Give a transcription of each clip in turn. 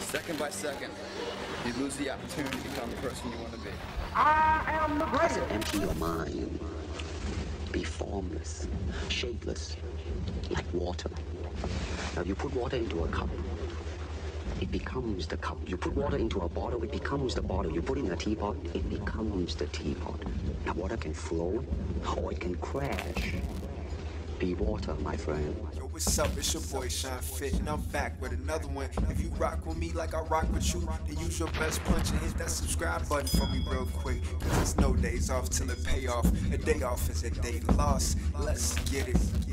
Second by second, you lose the opportunity to become the person you want to be. I am the greatest. So empty your mind. Be formless, shapeless, like water. Now you put water into a cup, it becomes the cup. You put water into a bottle, it becomes the bottle. You put it in a teapot, it becomes the teapot. Now water can flow, or it can crash. Be water, my friend. Yo, what's up? It's your boy Sean Fit, and I'm back with another one. If you rock with me like I rock with you, then use your best punch and hit that subscribe button for me real quick. Cause there's no days off till it pay off. A day off is a day lost. Let's get it.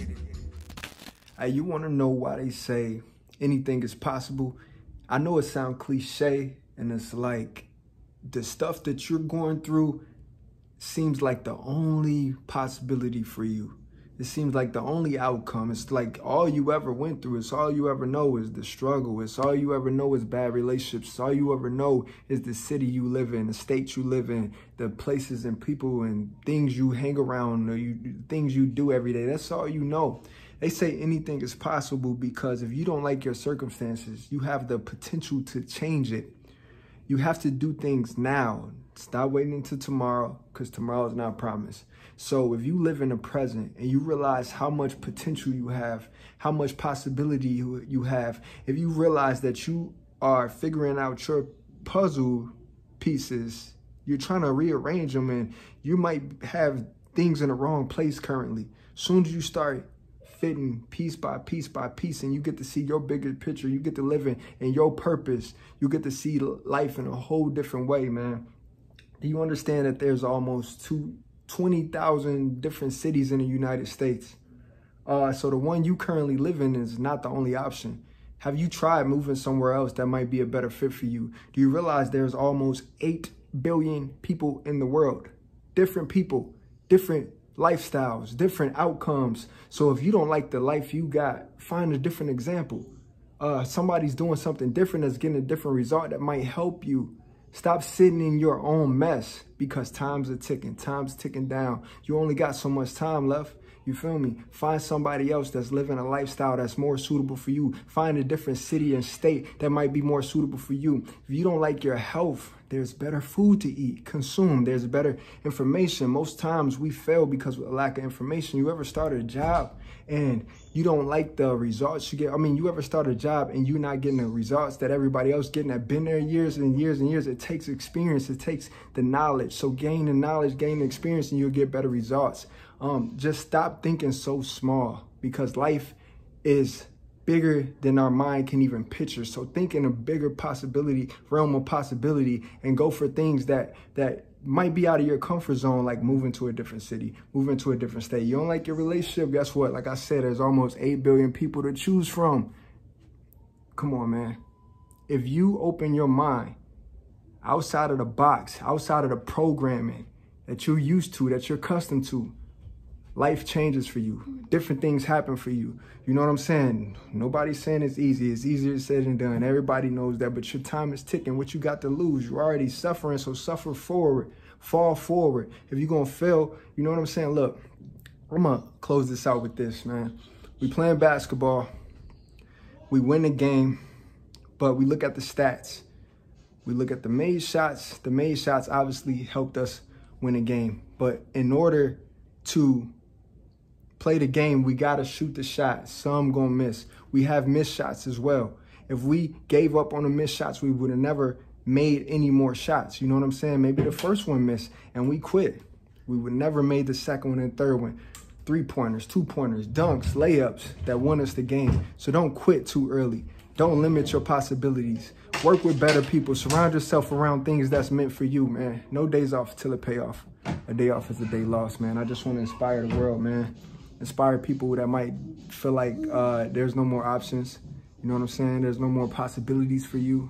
Hey, you want to know why they say anything is possible? I know it sounds cliche, and it's like the stuff that you're going through seems like the only possibility for you. It seems like the only outcome. It's like all you ever went through. It's all you ever know is the struggle. It's all you ever know is bad relationships. It's all you ever know is the city you live in, the state you live in, the places and people and things you hang around, or things you do every day. That's all you know. They say anything is possible because if you don't like your circumstances, you have the potential to change it. You have to do things now. Stop waiting until tomorrow, because tomorrow is not promised. So if you live in the present and you realize how much potential you have, how much possibility you have, if you realize that you are figuring out your puzzle pieces, you're trying to rearrange them, and you might have things in the wrong place currently. As soon as you start fitting piece by piece by piece, and you get to see your bigger picture, you get to live in your purpose, you get to see life in a whole different way, man. Do you understand that there's almost 20,000 different cities in the United States? So the one you currently live in is not the only option. Have you tried moving somewhere else that might be a better fit for you? Do you realize there's almost 8 billion people in the world? Different people, different lifestyles, different outcomes. So if you don't like the life you got, find a different example. Somebody's doing something different that's getting a different result that might help you. Stop sitting in your own mess, because time's ticking down. You only got so much time left. You feel me? Find somebody else that's living a lifestyle that's more suitable for you. Find a different city and state that might be more suitable for you. If you don't like your health, there's better food to eat, consume. There's better information. Most times we fail because of a lack of information. You ever started a job and you don't like the results you get? I mean, you ever start a job and you're not getting the results that everybody else getting that been there years and years and years? It takes experience. It takes the knowledge. So gain the knowledge, gain the experience, and you'll get better results. Just stop thinking so small, because life is bigger than our mind can even picture. So think in a bigger possibility, realm of possibility, and go for things that might be out of your comfort zone, like moving to a different city, moving to a different state. You don't like your relationship? Guess what? Like I said, there's almost 8 billion people to choose from. Come on, man. If you open your mind outside of the box, outside of the programming that you're used to, that you're accustomed to, life changes for you. Different things happen for you. You know what I'm saying? Nobody's saying it's easy. It's easier said than done. Everybody knows that, but your time is ticking. What you got to lose? You're already suffering, so suffer forward. Fall forward. If you're going to fail, you know what I'm saying? Look, I'm going to close this out with this, man. We playing basketball. We win the game, but we look at the stats. We look at the made shots. The made shots obviously helped us win the game, but in order to play the game, we got to shoot the shot. Some gonna miss. We have missed shots as well. If we gave up on the missed shots, we would have never made any more shots. You know what I'm saying? Maybe the first one missed and we quit. We would never made the second one and third one. 3-pointers, 2-pointers, dunks, layups that won us the game. So don't quit too early. Don't limit your possibilities. Work with better people. Surround yourself around things that's meant for you, man. No days off till it pay off. A day off is a day lost, man. I just want to inspire the world, man. Inspire people that might feel like there's no more options. You know what I'm saying? There's no more possibilities for you.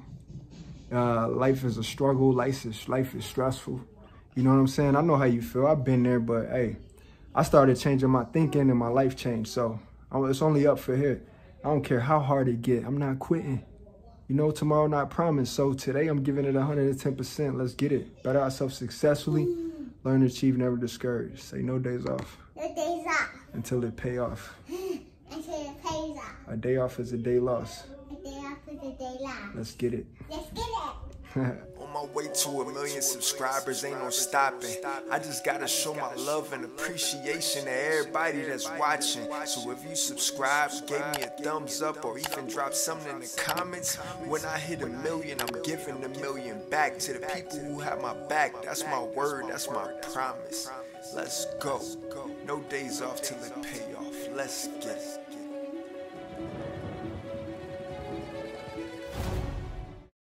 Life is a struggle. Life is stressful. You know what I'm saying? I know how you feel. I've been there, but hey, I started changing my thinking and my life changed. So it's only up for here. I don't care how hard it get. I'm not quitting. You know, tomorrow not promised. So today I'm giving it 110%. Let's get it. Better ourselves successfully. Learn to achieve, never discourage. Say no days off. No days off. Until it pay off. Until it pays off. A day off is a day lost. A day off is a day lost. Let's get it. Let's get it. On my way to 1 million subscribers, ain't no stopping. I just gotta show my love and appreciation to everybody that's watching. So if you subscribe, gave me a thumbs up, or even drop something in the comments, when I hit 1 million, I'm giving 1 million back to the people who have my back. That's my word, that's my promise. Let's go. No days off till it pay off. Let's get it.